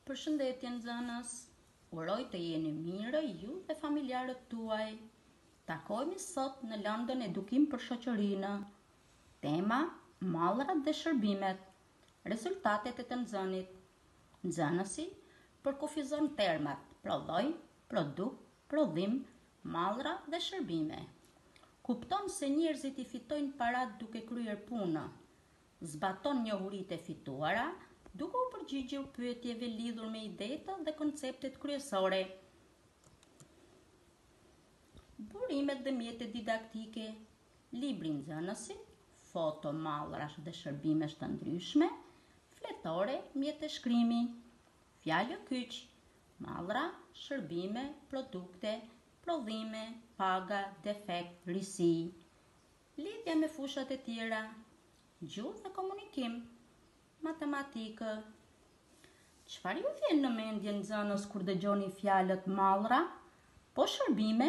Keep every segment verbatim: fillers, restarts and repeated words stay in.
Përshëndetje nxënës, uroj të jeni mirë ju dhe familjarët tuaj. Takohemi sot në lëndën edukim për shoqërinë. Tema: mallrat dhe shërbimet. Rezultatet e të nxënit. Nxënësi përkufizon termat prodhoj, produkt, prodhim, mallra dhe shërbime. Kupton se njerëzit i fitojnë parat duke kryer punë. Zbaton njohuritë e fituara duke u përgjigjur pyetjeve lidhur me idetë dhe konceptet kryesore. Burimet dhe mjetet didaktike, libri nxënësit, foto, mallrash dhe shërbimesh të ndryshme, fletore, mjete shkrimi, fjalë kyç, mallra, shërbime, produkte, prodhime, paga, defekt, risi, lidhja me fushat e tjera, gjuhë dhe komunikim, matematikë. Çfarë ju vjen në mendje nxënës kur dëgjoni fjalët mallra? Po shërbime?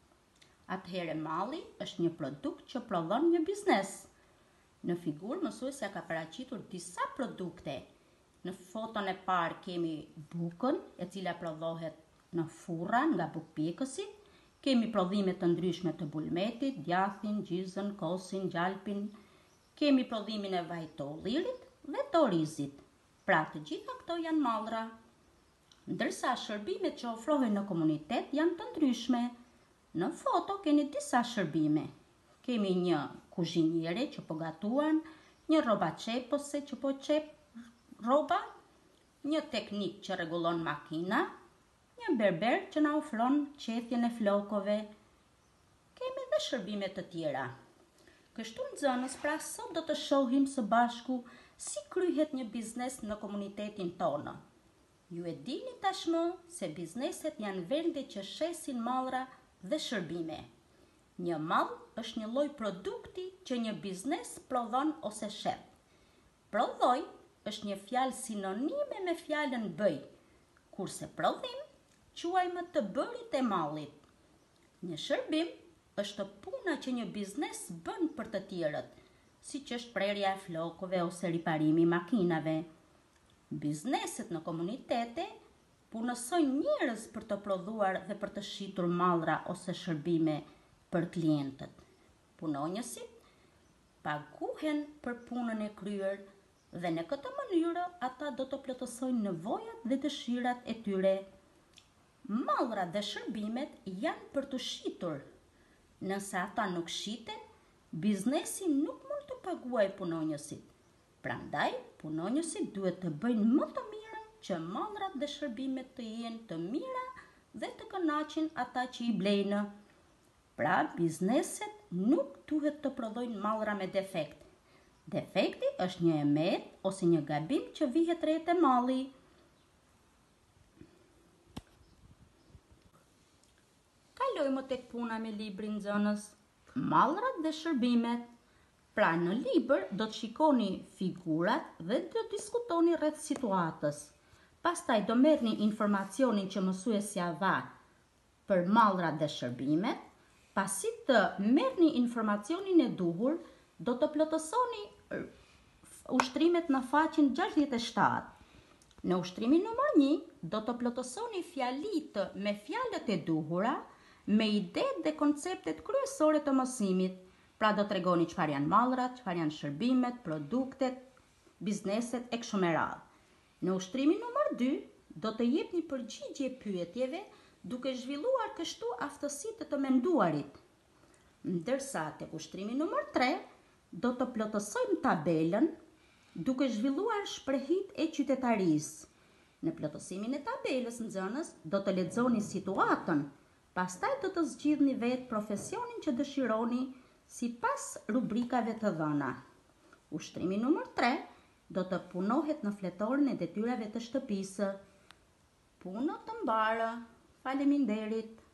Atëherë malli është një produkt që prodhon një biznes. Në figurë mësuesja ka paraqitur disa produkte. Në foton e parë kemi bukën, e cila prodhohet në furra nga bukpjekësit. Kemi prodhime të ndryshme të bulmetit, djathin, gjizën, kosin, gjalpin. Kemi prodhimin e vajit të ullirit dhe të orizit. Pra të gjitha këto janë mallra. Ndërsa shërbimet që ofrohen në komunitet janë të ndryshme. Në foto keni disa shërbime. Kemi një kuzhiniere që po gatuan, një rroba çepëse që po qep rroba, një teknik që rregullon makina, një berber që na ofron qethjen e flokëve. Kemi edhe shërbime të tjera. Kështu nxënës, pra sot do të shohim së bashku si kryhet një biznes në komunitetin tonë. Ju e dini tashmë se bizneset janë vende që shesin mallra dhe shërbime. Një mall është një lloj produkti që një biznes prodhon ose shet. Prodhoj është një fjalë sinonime me fjalën bëj, kurse prodhim quajmë të bërit e mallit. Një shërbim është puna që një biznes bën për të tjerët, si që është prerja e flokëve ose riparimi i makinave. Bizneset në komunitete punësojnë njerëz për të prodhuar dhe për të shitur mallra ose shërbime për klientët. Punonjësit paguhen për punën e kryer dhe në këtë mënyrë ata do të plotësojnë nevojat dhe dëshirat e tyre. Mallrat dhe shërbimet janë për të shitur. Nëse ata nuk shiten, biznesi nuk mund të paguajë punonjësit. Prandaj, punonjësit duhet të bëjnë më të mirën që mallrat dhe shërbimet të jenë të mira dhe të kënaqin ata që i blejnë. Pra, bizneset nuk duhet të prodhojnë mallra me defekt. Defekti është një emet ose një gabim që vihet re te malli. Kalojmë tek puna me librin nxënës. Mallrat dhe shërbimet. Pra në libër do të shikoni figurat dhe do të diskutoni rreth situatës. Pastaj do merrni informacionin që mësuesja dha për mallrat dhe shërbimet. Pasi të merrni informacionin e duhur, do të plotësoni ushtrimet në faqen gjashtëdhjetë e shtatë. Në ushtrimin numër një do të plotësoni fjalitë me fjalët e duhura, me idetë dhe konceptet kryesore të mësimit. Pra do të tregoni çfarë janë mallrat, çfarë janë shërbimet, produktet, bizneset e kështu me radhë. Në ushtrimin numër dy do të jepni përgjigje pyetjeve duke zhvilluar kështu aftësitë të menduarit. Ndërsa tek ushtrimi numër tre do të plotësojmë tabelën duke zhvilluar shprehit e qytetarisë. Në plotësimin e tabelës nxënës do të lexoni situatën, pastaj do të zgjidhni vetë profesionin që dëshironi sipas rubrikave të dhëna. Ushtrimi numër tre do të punohet në fletorin e detyrave të shtëpisë. Punë të mbarë. Faleminderit.